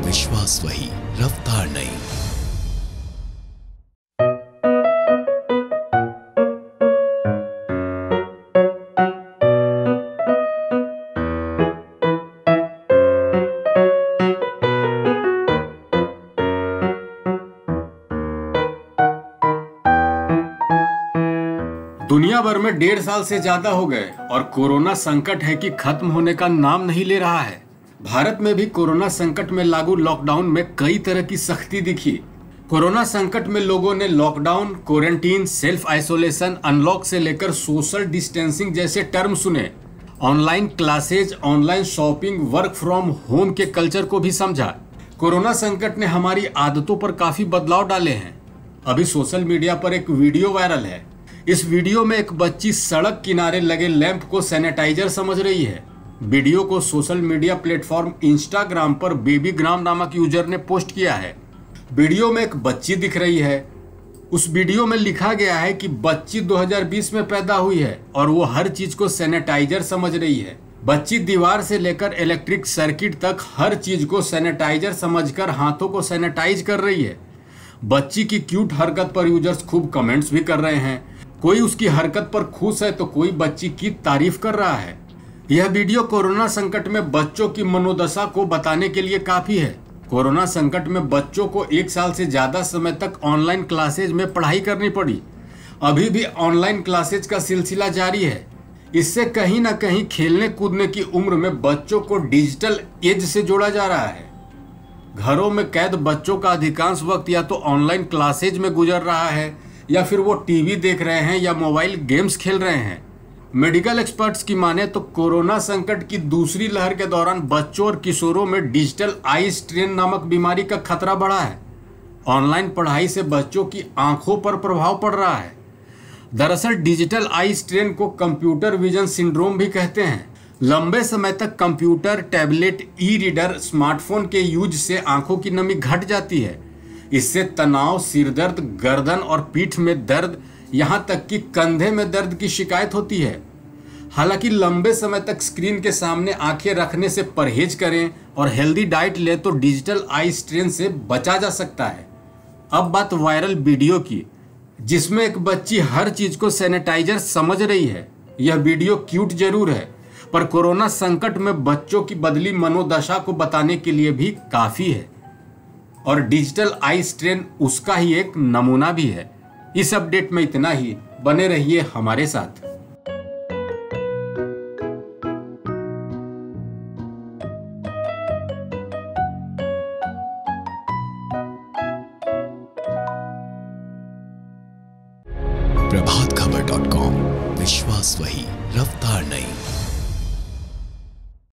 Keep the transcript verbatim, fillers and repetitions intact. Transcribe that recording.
विश्वास वही, रफ्तार नहीं। दुनिया भर में डेढ़ साल से ज्यादा हो गए और कोरोना संकट है कि खत्म होने का नाम नहीं ले रहा है। भारत में भी कोरोना संकट में लागू लॉकडाउन में कई तरह की सख्ती दिखी। कोरोना संकट में लोगों ने lockdown, quarantine, self isolation, unlock से लेकर सोशल डिस्टेंसिंग जैसे टर्म सुने। Online classes, online shopping, work from home के कल्चर को भी समझा। कोरोना संकट ने हमारी आदतों पर काफी बदलाव डाले हैं। अभी सोशल मीडिया पर एक वीडियो वायरल है। इस वीडियो में एक बच्ची सड़क किनारे लगे लैंप को सैनिटाइजर समझ रही है। वीडियो को सोशल मीडिया प्लेटफॉर्म इंस्टाग्राम पर बेबी ग्राम नामक यूजर ने पोस्ट किया है। वीडियो में एक बच्ची दिख रही है। उस वीडियो में लिखा गया है कि बच्ची दो हज़ार बीस में पैदा हुई है और वो हर चीज को सैनिटाइजर समझ रही है। बच्ची दीवार से लेकर इलेक्ट्रिक सर्किट तक हर चीज को सैनिटाइजर समझकर हाथों को सैनिटाइज कर रही है। बच्ची की क्यूट हरकत पर यूजर्स खूब कमेंट्स भी कर रहे हैं। कोई उसकी हरकत पर खुश है तो कोई बच्ची की तारीफ कर रहा है। यह वीडियो कोरोना संकट में बच्चों की मनोदशा को बताने के लिए काफी है। कोरोना संकट में बच्चों को एक साल से ज्यादा समय तक ऑनलाइन क्लासेज में पढ़ाई करनी पड़ी। अभी भी ऑनलाइन क्लासेज का सिलसिला जारी है। इससे कहीं ना कहीं खेलने कूदने की उम्र में बच्चों को डिजिटल एज से जोड़ा जा रहा है। घरों में कैद बच्चों का अधिकांश वक्त या तो ऑनलाइन क्लासेज में गुजर रहा है या फिर वो टीवी देख रहे हैं या मोबाइल गेम्स खेल रहे हैं। मेडिकल एक्सपर्ट्स की माने तो कोरोना संकट की दूसरी लहर के दौरान बच्चों और किशोरों में डिजिटल आई स्ट्रेन नामक बीमारी का खतरा बढ़ा है। ऑनलाइन पढ़ाई से बच्चों की आंखों पर प्रभाव पड़ रहा है। दरअसल डिजिटल आई स्ट्रेन को कंप्यूटर विजन सिंड्रोम भी कहते हैं। लंबे समय तक computer, tablet, e reader, smartphone के यूज से आंखों की नमी घट जाती है। इससे तनाव, सिरदर्द, गर्दन और पीठ में दर्द, यहाँ तक कि कंधे में दर्द की शिकायत होती है। हालांकि लंबे समय तक स्क्रीन के सामने आंखें रखने से परहेज करें और हेल्दी डाइट लें तो डिजिटल आई स्ट्रेन से बचा जा सकता है। अब बात वायरल वीडियो की, जिसमें एक बच्ची हर चीज को सैनिटाइजर समझ रही है। यह वीडियो क्यूट जरूर है, पर कोरोना संकट में बच्चों की बदली मनोदशा को बताने के लिए भी काफी है। और डिजिटल आई स्ट्रेन उसका ही एक नमूना भी है। इस अपडेट में इतना ही। बने रहिए हमारे साथ। प्रभात खबर डॉट कॉम, विश्वास वही, रफ्तार नहीं।